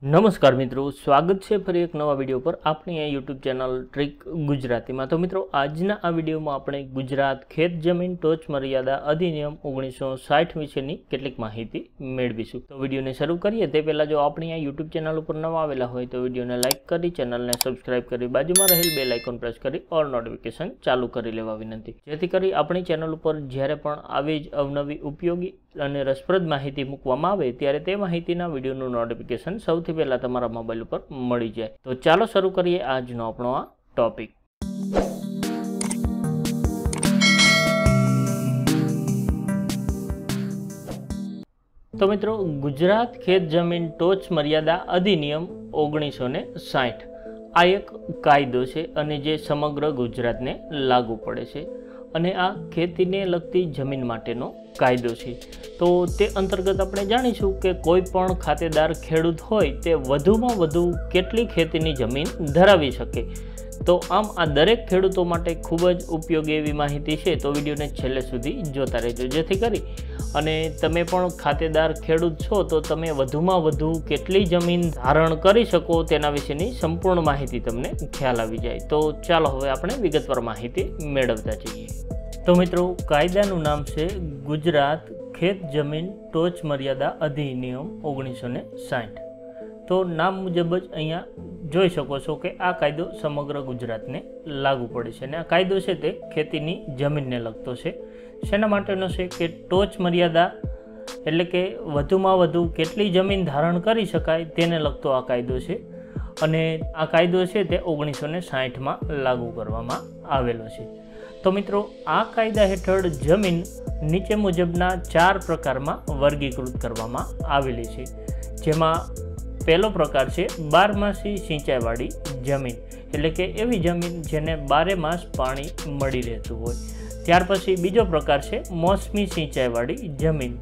નમસ્કાર મિત્રો, સ્વાગત છે ફરી એક નવા વિડીયો પર આપણી આ યુટ્યુબ ચેનલ ટ્રીક ગુજરાતીમાં। તો મિત્રો, આજના આ વિડીયોમાં આપણે ગુજરાત ખેત જમીન ટોચ મર્યાદા અધિનિયમ 1960 વિશેની કેટલીક માહિતી મેળવીશું। તો વિડીયોને શરૂ કરીએ તે પહેલાં જો આપણી આ યુટ્યુબ ચેનલ ઉપર નવા આવેલા હોય તો વિડીયોને લાઇક કરી, ચેનલને સબસ્ક્રાઇબ કરી, બાજુમાં રહેલ બેલ આઇકોન પ્રેસ કરી ઓલ નોટિફિકેશન ચાલુ કરી લેવા વિનંતી, જેથી કરી આપણી ચેનલ ઉપર જ્યારે પણ આવી જ અવનવી ઉપયોગી અને રસપ્રદ માહિતી મૂકવામાં આવે ત્યારે તે માહિતીના વિડીયોનું નોટિફિકેશન સૌથી પહેલા તમારા મોબાઈલ ઉપર મળી જાય। તો ચાલો શરૂ કરીએ આજનો આપણો આ ટોપિક। તો મિત્રો, ગુજરાત ખેત જમીન ટોચ મર્યાદા અધિનિયમ 1960 આ એક કાયદો છે અને જે સમગ્ર ગુજરાતને લાગુ પડે છે અને આ ખેતીને લગતી જમીન માટેનો કાયદો છે। તો તે અંતર્ગત આપણે જાણીશું કે કોઈ પણ ખાતેદાર ખેડૂત હોય તે વધુમાં વધુ કેટલી ખેતીની જમીન ધરાવી શકે। તો આમ આ દરેક ખેડૂતો માટે ખૂબ જ ઉપયોગી એવી માહિતી છે, તો વિડીયોને છેલ્લે સુધી જોતા રહેજો, જેથી કરી અને તમે પણ ખાતેદાર ખેડૂત છો તો તમે વધુમાં વધુ કેટલી જમીન ધારણ કરી શકો તેના વિશેની સંપૂર્ણ માહિતી તમને ખ્યાલ આવી જાય। તો ચાલો હવે આપણે વિગતવાર માહિતી મેળવતા જઈએ। તો મિત્રો, કાયદાનું નામ છે ગુજરાત ખેત જમીન ટોચ મર્યાદા અધિનિયમ 1960। તો નામ મુજબ જ અહીંયા જોઈ શકો છો કે આ કાયદો સમગ્ર ગુજરાતને લાગુ પડે છે અને આ કાયદો છે તે ખેતીની જમીનને લગતો છે। શેના માટેનો છે કે ટોચ મર્યાદા એટલે કે વધુમાં વધુ કેટલી જમીન ધારણ કરી શકાય તેને લગતો આ કાયદો છે અને આ કાયદો છે તે 1960માં લાગુ કરવામાં આવેલો છે। તો મિત્રો, આ કાયદા હેઠળ જમીન નીચે મુજબના 4 પ્રકારમાં વર્ગીકૃત કરવામાં આવેલી છે, જેમાં પહેલો પ્રકાર છે બારમાસી સિંચાઈવાળી જમીન, એટલે કે એવી જમીન જેને 12 માસ પાણી મળી રહેતું હોય। ત્યાર પછી બીજો પ્રકાર છે મોસમી સિંચાઈવાળી જમીન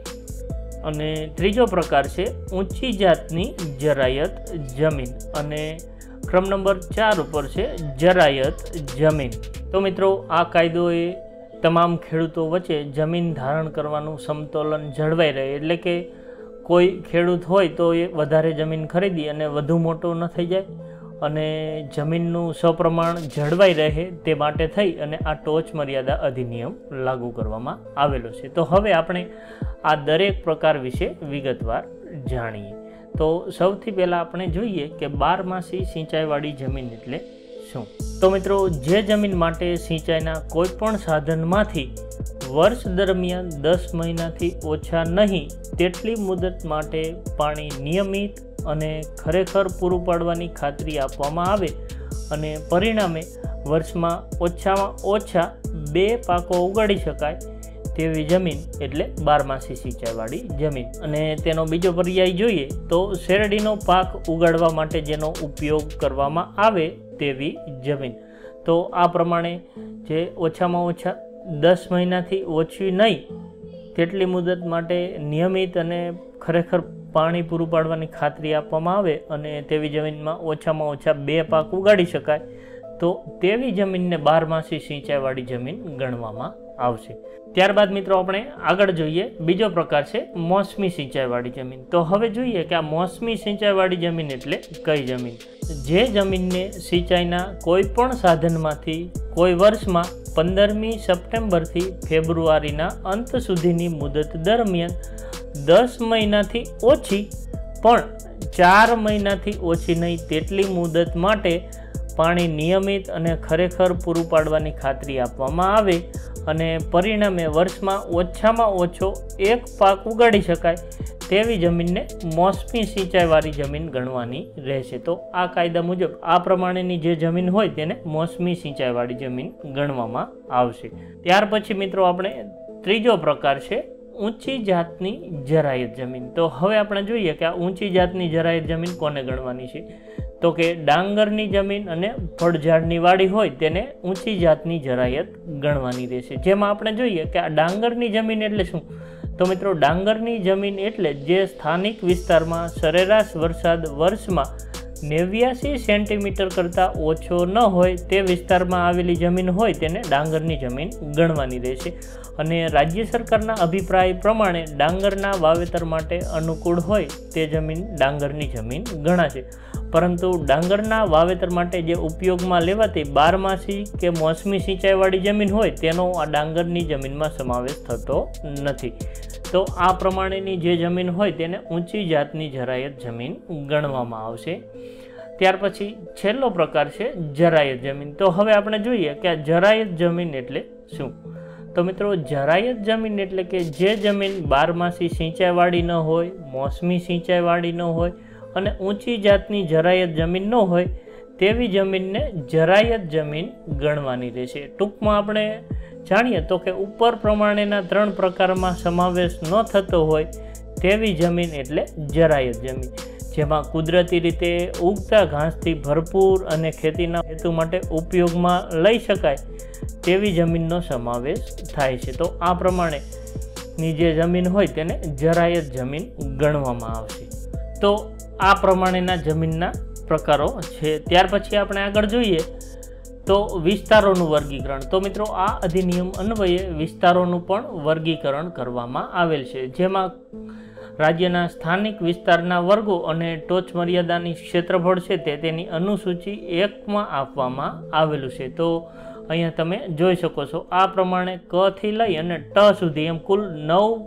અને ત્રીજો પ્રકાર છે ઊંચી જાતની જરાયત જમીન અને ક્રમ નંબર 4 ઉપર છે જરાયત જમીન। તો મિત્રો, આ કાયદો એ તમામ ખેડૂતો વચ્ચે જમીન ધારણ કરવાનું સમતોલન જળવાઈ રહે, એટલે કે કોઈ ખેડૂત હોય તો એ વધારે જમીન ખરીદી અને વધુ મોટો ન થઈ જાય અને જમીનનું સપ્રમાણ જળવાઈ રહે તે માટે થઈ અને આ ટોચ મર્યાદા અધિનિયમ લાગુ કરવામાં આવેલો છે। તો હવે આપણે આ દરેક પ્રકાર વિશે વિગતવાર જાણીએ। તો સૌથી પહેલાં આપણે જોઈએ કે બારમાસી સિંચાઈવાળી જમીન એટલે શું। તો મિત્રો, જે જમીન માટે સિંચાઈના કોઈ પણ સાધનમાંથી વર્ષ દરમિયાન 10 મહિનાથી ઓછા નહીં તેટલી મુદત માટે પાણી નિયમિત અને ખરેખર પૂરું પાડવાની ખાતરી આપવામાં આવે અને પરિણામે વર્ષમાં ઓછામાં ઓછા 2 પાકો ઉગાડી શકાય તેવી જમીન એટલે બારમાસી સિંચાઈવાળી જમીન। અને તેનો બીજો પર્યાય જોઈએ તો શેરડીનો પાક ઉગાડવા માટે જેનો ઉપયોગ કરવામાં આવે તેવી જમીન। તો આ પ્રમાણે જે ઓછામાં ઓછા 10 મહિનાથી ઓછી નહીં તેટલી મુદત માટે નિયમિત અને ખરેખર પાણી પૂરું પાડવાની ખાતરી આપવામાં આવે અને તેવી જમીનમાં ઓછામાં ઓછા 2 પાક ઉગાડી શકાય તો તેવી જમીનને બારમાસી સિંચાઈવાળી જમીન ગણવામાં આવશે। ત્યારબાદ મિત્રો, આપણે આગળ જોઈએ, બીજો પ્રકાર છે મોસમી સિંચાઈવાળી જમીન। તો હવે જોઈએ કે આ મોસમી સિંચાઈવાળી જમીન એટલે કઈ જમીન। જે જમીનને સિંચાઈના કોઈ પણ સાધનમાંથી કોઈ વર્ષમાં 15મી સપ્ટેમ્બરથી ફેબ્રુઆરીના અંત સુધીની મુદત દરમિયાન 10 મહિનાથી ઓછી પણ 4 મહિનાથી ઓછી નહીં તેટલી મુદત માટે પાણી નિયમિત અને ખરેખર પૂરું પાડવાની ખાતરી આપવામાં આવે અને પરિણામે વર્ષમાં ઓછામાં ઓછો 1 પાક ઉગાડી શકાય તેવી જમીનને મોસમી સિંચાઈવાળી જમીન ગણવાની રહેશે। તો આ કાયદા મુજબ આ પ્રમાણેની જે જમીન હોય તેને મોસમી સિંચાઈવાળી જમીન ગણવામાં આવશે। ત્યાર પછી મિત્રો, આપણે ત્રીજો પ્રકાર છે ઊંચી જાતની જરાયત જમીન। તો હવે આપણે જોઈએ કે આ ઊંચી જાતની જરાયત જમીન કોને ગણવાની છે। તો કે ડાંગરની જમીન અને ફળઝાડની વાડી હોય તેને ઊંચી જાતની જરાયત ગણવાની રહેશે। જેમાં આપણે જોઈએ કે આ ડાંગરની જમીન એટલે શું। તો મિત્રો, ડાંગરની જમીન એટલે જે સ્થાનિક વિસ્તારમાં સરેરાશ વરસાદ વર્ષમાં 89 સેન્ટીમીટર કરતાં ઓછો ન હોય તે વિસ્તારમાં આવેલી જમીન હોય તેને ડાંગરની જમીન ગણવાની રહેશે. અને રાજ્ય સરકારના અભિપ્રાય પ્રમાણે ડાંગરના વાવેતર માટે અનુકૂળ હોય તે જમીન ડાંગરની જમીન ગણાશે. પરંતુ ડાંગરના વાવેતર માટે જે ઉપયોગમાં લેવાતી બારમાસી કે મોસમી સિંચાઈવાળી જમીન હોય તેનો આ ડાંગરની જમીનમાં સમાવેશ થતો નથી. તો આ પ્રમાણેની જે જમીન હોય તેને ઊંચી જાતની જરાયત જમીન ગણવામાં આવશે. ત્યાર પછી છેલ્લો પ્રકાર છે જરાયત જમીન. તો હવે આપણે જોઈએ કે આ જરાયત જમીન એટલે શું. તો મિત્રો, જરાયત જમીન એટલે કે જે જમીન બારમાસી સિંચાઈવાળી ન હોય, મોસમી સિંચાઈવાળી ન હોય અને ઊંચી જાતની જરાયત જમીન ન હોય તેવી જમીનને જરાયત જમીન ગણવાની રહેશે. ટૂંકમાં આપણે જાણીએ તો કે ઉપર પ્રમાણેના 3 પ્રકારમાં સમાવેશ ન થતો હોય તેવી જમીન એટલે જરાયત જમીન, જેમાં કુદરતી રીતે ઉગતા ઘાસથી ભરપૂર અને ખેતીના હેતુ માટે ઉપયોગમાં લઈ શકાય તેવી જમીનનો સમાવેશ થાય છે. તો આ પ્રમાણેની જે જમીન હોય તેને જરાયત જમીન ગણવામાં આવશે. તો આ પ્રમાણેના જમીનના પ્રકારો છે. ત્યાર પછી આપણે આગળ જોઈએ તો વિસ્તારોનું વર્ગીકરણ. તો મિત્રો, આ અધિનિયમ અન્વયે વિસ્તારોનું પણ વર્ગીકરણ કરવામાં આવેલ છે, જેમાં રાજ્યના સ્થાનિક વિસ્તારના વર્ગો અને ટોચ મર્યાદાની ક્ષેત્રફળ છે તે તેની અનુસૂચિ 1માં આપવામાં આવેલું છે. તો અહીંયા તમે જોઈ શકો છો આ પ્રમાણે ક થી લઈ અને ટ સુધી એમ કુલ 9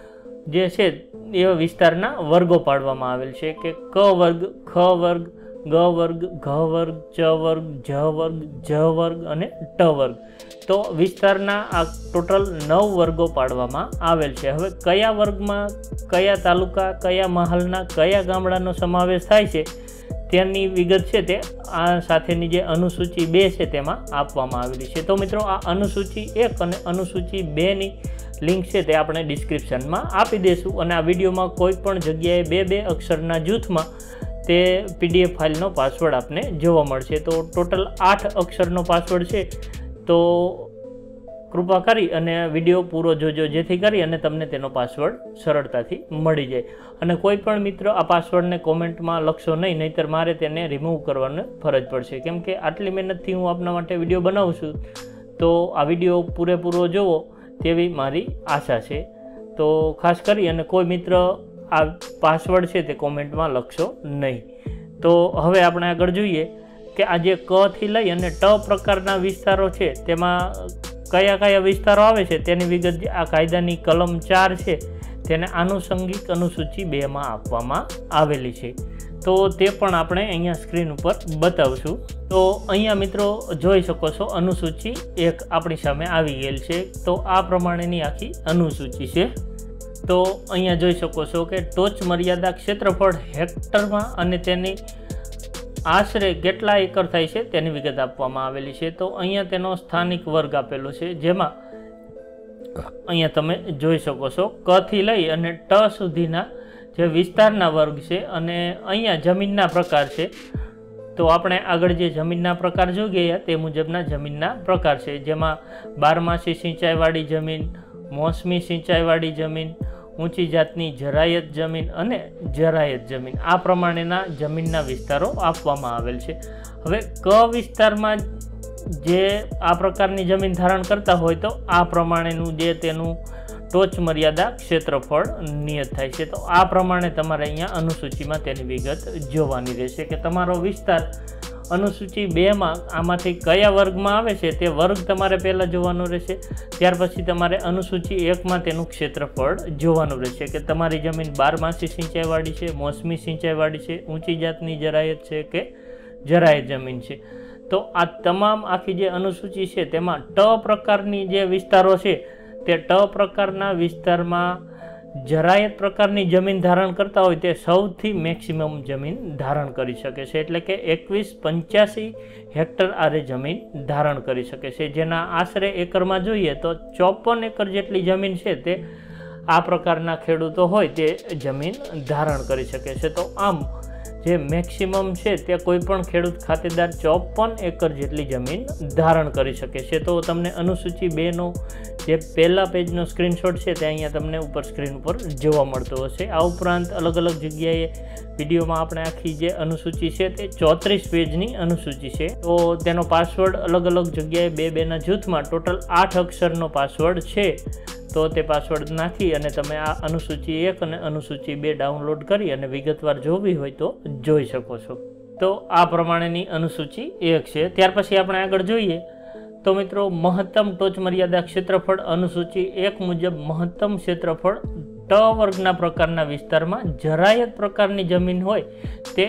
જે છે એવા વિસ્તારના વર્ગો પાડવામાં આવેલ છે કે ક વર્ગ, ખ વર્ગ, ગ વર્ગ, ઘ વર્ગ, ચ વર્ગ, જ વર્ગ, જ વર્ગ અને ટ વર્ગ. તો વિસ્તારના આ ટોટલ 9 વર્ગો પાડવામાં આવેલ છે. હવે કયા વર્ગમાં કયા તાલુકા, કયા મહાલના, કયા ગામડાનો સમાવેશ થાય છે તેની વિગત છે તે આ સાથેની જે અનુસૂચિ 2 છે તેમાં આપવામાં આવેલી છે. તો મિત્રો, આ અનુસૂચિ 1 અને અનુસૂચિ 2ની લિંક છે તે આપણે ડિસ્ક્રિપ્શનમાં આપી દઈશું. અને આ વિડીયોમાં કોઈ પણ જગ્યાએ 2 અક્ષરના જૂથમાં તે PDF ફાઇલનો પાસવર્ડ આપને જોવા મળશે. તો ટોટલ 8 અક્ષરનો પાસવર્ડ છે. તો કૃપા કરી અને વિડીયો પૂરો જોજો, જેથી કરી અને તમને તેનો પાસવર્ડ સરળતાથી મળી જાય. અને કોઈ પણ મિત્ર આ પાસવર્ડને કોમેન્ટમાં લખશો નહીં, નહીંતર મારે તેને રિમૂવ કરવાની ફરજ પડશે. કેમ કે આટલી મહેનતથી હું આપના માટે વિડીયો બનાવું છું, તો આ વિડીયો પૂરેપૂરો જોવો તેવી મારી આશા છે. તો ખાસ કરી અને કોઈ મિત્ર આ પાસવર્ડ છે તે કોમેન્ટમાં લખશો નહીં. તો હવે આપણે આગળ જોઈએ કે આ જે ક થી લઈ અને ટ પ્રકારના વિસ્તારો છે તેમાં કયા કયા વિસ્તારો આવે છે તેની વિગત આ કાયદાની કલમ 4 છે તેને આનુષંગિક અનુસૂચિ 2માં આપવામાં આવેલી છે. તો તે પણ આપણે અહીંયા સ્ક્રીન ઉપર બતાવશું. તો અહીંયા મિત્રો જોઈ શકો છો અનુસૂચિ 1 આપણી સામે આવી ગયેલ છે. તો આ પ્રમાણેની આખી અનુસૂચિ છે. તો અહીંયા જોઈ શકો છો કે ટોચ મર્યાદા ક્ષેત્રફળ હેક્ટરમાં અને તેની આશરે કેટલા એકર થાય છે તેની વિગત આપવામાં આવેલી છે. તો અહીંયા તેનો સ્થાનિક વર્ગ આપેલો છે, જેમાં અહીંયા તમે જોઈ શકો છો ક થી લઈ અને ટ સુધીના જે વિસ્તારના વર્ગ છે. અને અહીંયા જમીનના પ્રકાર છે. તો આપણે આગળ જે જમીનના પ્રકાર જોઈ ગયા તે મુજબના જમીનના પ્રકાર છે, જેમાં બારમાસી સિંચાઈવાળી જમીન, મોસમી સિંચાઈવાળી જમીન, ઊંચી જાતની જરાયત જમીન અને જરાયત જમીન. આ પ્રમાણેના જમીનના વિસ્તારો આપવામાં આવેલ છે. હવે ક વિસ્તારમાં જે આ પ્રકારની જમીન ધારણ કરતા હોય તો આ પ્રમાણેનું જે તેનું ટોચ મર્યાદા ક્ષેત્રફળ નિયત થાય છે. તો આ પ્રમાણે તમારે અહીંયા અનુસૂચિમાં તેની વિગત જોવાની રહેશે કે તમારો વિસ્તાર અનુસૂચિ 2માં આમાંથી કયા વર્ગમાં આવે છે તે વર્ગ તમારે પહેલાં જોવાનો રહેશે. ત્યાર પછી તમારે અનુસૂચિ 1માં તેનું ક્ષેત્રફળ જોવાનું રહેશે કે તમારી જમીન બારમાસી સિંચાઈવાળી છે, મોસમી સિંચાઈવાળી છે, ઊંચી જાતની જરાયત છે કે જરાયત જમીન છે. તો આ તમામ આખી જે અનુસૂચિ છે તેમાં ટ પ્રકારની જે વિસ્તારો છે તે ટ પ્રકારના વિસ્તારમાં જરાયત પ્રકારની જમીન ધારણ કરતા હોય તે સૌથી મેક્સિમમ જમીન ધારણ કરી શકે છે, એટલે કે 2185 હેક્ટર આરે જમીન ધારણ કરી શકે છે. જેના આશરે એકરમાં જોઈએ તો 54 એકર જેટલી જમીન છે તે આ પ્રકારના ખેડૂતો હોય તે જમીન ધારણ કરી શકે છે. તો આમ જે મેક્સિમમ છે તે કોઈ પણ ખેડૂત ખાતેદાર 54 એકર જેટલી જમીન ધારણ કરી શકે છે. તો તમને અનુસૂચિ 2નો જે પહેલા પેજનો સ્ક્રીનશોટ છે તે અહીંયા તમને ઉપર સ્ક્રીન ઉપર જોવા મળતો હશે. આ ઉપરાંત અલગ અલગ જગ્યાએ વિડીયોમાં આપણે આખી જે અનુસૂચિ છે તે 34 પેજની અનુસૂચિ છે. તો તેનો પાસવર્ડ અલગ અલગ જગ્યાએ 2-2ના જૂથમાં ટોટલ 8 અક્ષરનો પાસવર્ડ છે. તો તે પાસવર્ડ નાખી અને તમે આ અનુસૂચિ 1 અને અનુસૂચિ 2 ડાઉનલોડ કરી અને વિગતવાર જોવી હોય તો જોઈ શકો છો. તો આ પ્રમાણેની અનુસૂચિ 1 છે. ત્યાર પછી આપણે આગળ જોઈએ તો મિત્રો મહત્તમ ટોચ મર્યાદા ક્ષેત્રફળ અનુસૂચિ 1 મુજબ મહત્તમ ક્ષેત્રફળ ટ વર્ગના પ્રકારના વિસ્તારમાં જરાયત પ્રકારની જમીન હોય તે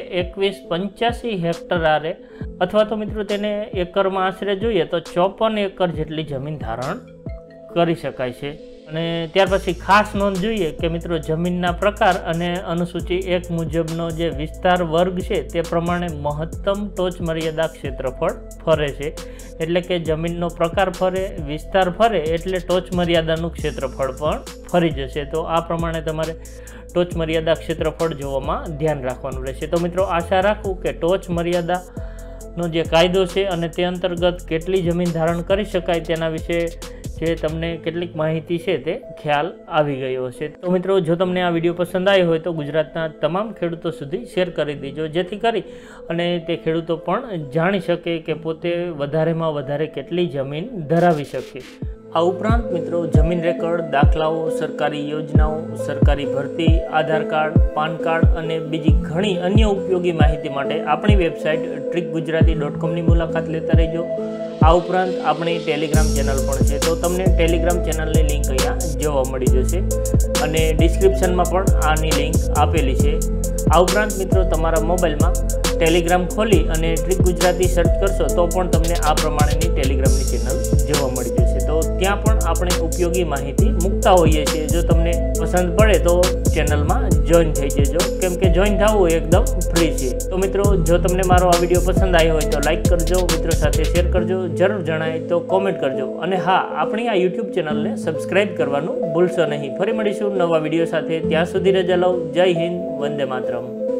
2185 હેક્ટર આરે અથવા તો મિત્રો તેને એકરમાં આશરે જોઈએ તો 54 એકર જેટલી જમીન ધારણ કરી શકાય છે. અને ત્યાર પછી ખાસ નોંધ જોઈએ કે મિત્રો જમીનના પ્રકાર અને અનુસૂચિ 1 મુજબનો જે વિસ્તાર વર્ગ છે તે પ્રમાણે મહત્તમ ટોચ મર્યાદા ક્ષેત્રફળ ફરે છે. એટલે કે જમીનનો પ્રકાર ફરે, વિસ્તાર ફરે એટલે ટોચ મર્યાદાનું ક્ષેત્રફળ પણ ફરી જશે. તો આ પ્રમાણે તમારે ટોચ મર્યાદા ક્ષેત્રફળ જોવામાં ધ્યાન રાખવાનું રહેશે. તો મિત્રો આશા રાખું કે ટોચ મર્યાદાનો જે કાયદો છે અને તે અંતર્ગત કેટલી જમીન ધારણ કરી શકાય તેના વિશે જે તમને કેટલીક માહિતી છે તે ખ્યાલ આવી ગયો હશે. તો મિત્રો જો તમને આ વિડીયો પસંદ આવ્યો હોય તો ગુજરાતના તમામ ખેડૂતો સુધી શેર કરી દેજો, જેથી કરી અને તે ખેડૂતો પણ જાણી શકે કે પોતે વધારેમાં વધારે કેટલી જમીન ધરાવી શકે. આ ઉપરાંત મિત્રો જમીન રેકર્ડ, દાખલાઓ, સરકારી યોજનાઓ, સરકારી ભરતી, આધાર કાર્ડ, પાન કાર્ડ અને બીજી ઘણી અન્ય ઉપયોગી માહિતી માટે આપણી વેબસાઇટ tricgujarati.comની મુલાકાત લેતા રહેજો. આ ઉપરાંત આપણી ટેલિગ્રામ ચેનલ પણ છે. તો તમને ટેલિગ્રામ ચેનલની લિંક અહીંયા જોવા મળી જશે અને ડિસ્ક્રિપ્શનમાં પણ આની લિંક આપેલી છે. આ ઉપરાંત મિત્રો તમારા મોબાઈલમાં ટેલિગ્રામ ખોલી અને ટ્રીક ગુજરાતી સર્ચ કરશો તો પણ તમને આ પ્રમાણેની ટેલિગ્રામની ચેનલ જોવા મળી જશે. તો ત્યાં પણ આપણે ઉપયોગી માહિતી મૂકતા હોઈએ છીએ. જો તમને પસંદ પડે તો ચેનલમાં જોઈન થઈ જજો, કેમ કે જોઈન થવું એકદમ ફ્રી છે. તો મિત્રો જો તમને મારો આ વિડીયો પસંદ આવ્યો હોય તો લાઈક કરજો, મિત્રો સાથે શેર કરજો, જરૂર જણાય તો કોમેન્ટ કરજો અને હા, આપણી આ યુટ્યુબ ચેનલને સબસ્ક્રાઈબ કરવાનું ભૂલશો નહીં. ફરી મળીશું નવા વિડીયો સાથે. ત્યાં સુધી રજા લો. જય હિન્દ, વંદે માતરમ.